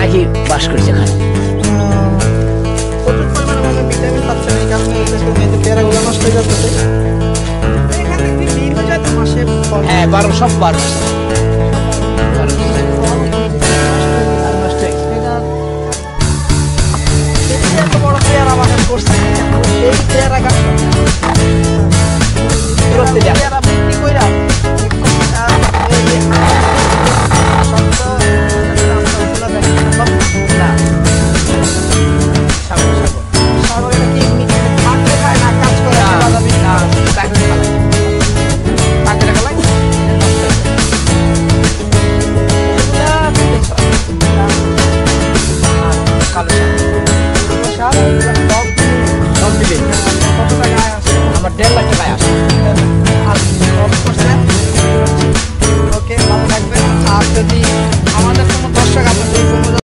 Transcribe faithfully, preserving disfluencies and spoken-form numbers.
পাখি বাস করছে এখানে। প্রচুর পরিমাণে মানে ভিটামিন পাচ্ছে না, এই কারণে বিশেষ করে এই যে পেয়ারাগুলো নষ্ট হয়ে যাচ্ছে। এখানে কি ভিড় হয়ে যায় তো মাসে ফল? হ্যাঁ বারো সব বারো ফল